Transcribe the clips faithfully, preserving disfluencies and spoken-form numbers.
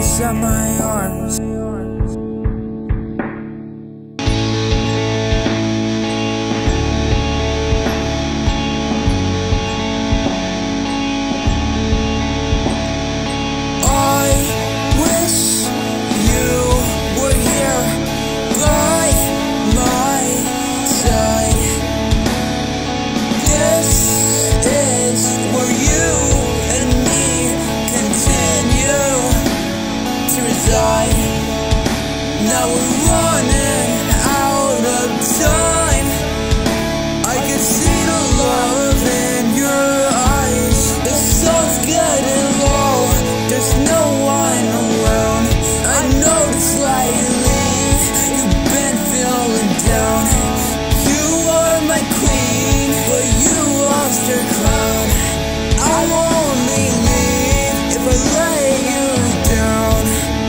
inside my arms. Now we're running out of time. I can see the love in your eyes. The sun's getting low, there's no one around. I noticed lately you've been feeling down. You are my queen, but you lost your crown. I won't leave if I lay you down.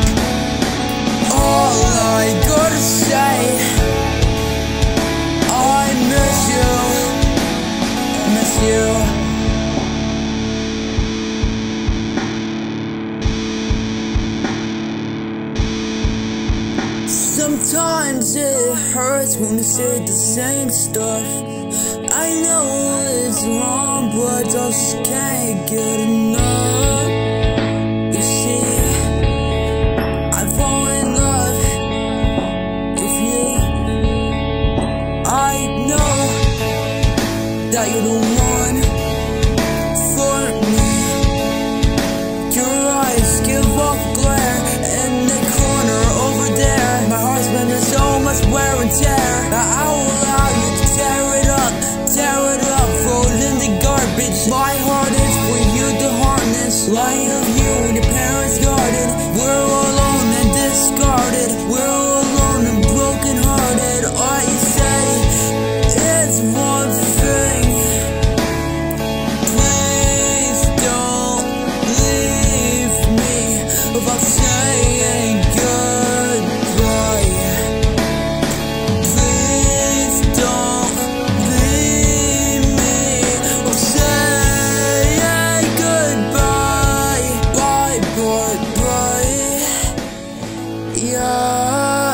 All I gotta say, I miss you, miss you. Sometimes it hurts when we say the same stuff. I know it's wrong, but I just can't get enough. You see, I fall in love with you. I know that you're the one for me. Your eyes give off glare in the corner over there. My heart's been in so much wear and tear. I will allow you to tear it up, tear it up, throw it in the garbage. My heart is for you to harness. Lie of you in your parents' garden. We're alone and discarded. We're alone and broken hearted. All you say is one thing: please don't leave me without saying goodbye. Please don't leave me without saying goodbye. Bye, bye, bye. Yeah.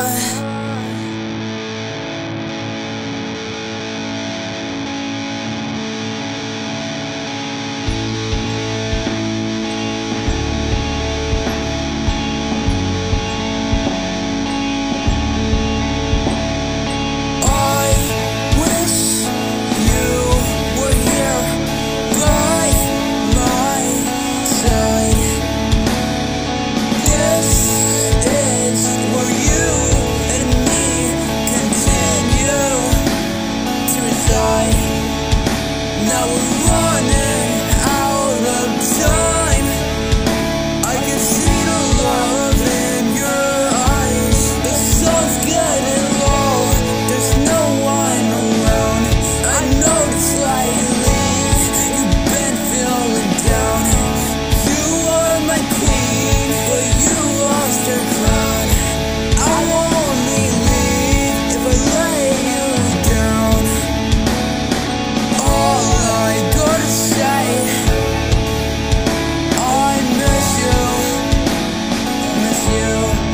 Now we're running out of time. I can see the love in your eyes. The sun's getting low, there's no one around. I noticed lately you've been feeling down. You are my queen, but you lost your crown. I won't leave if I lay you down. All I gotta say, I miss you, miss you.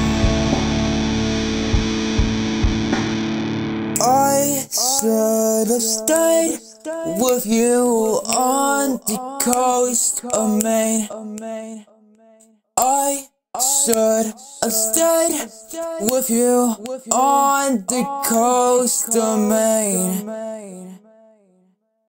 I should have stayed with you on the coast of Maine. I should have stayed with you on the coast of Maine.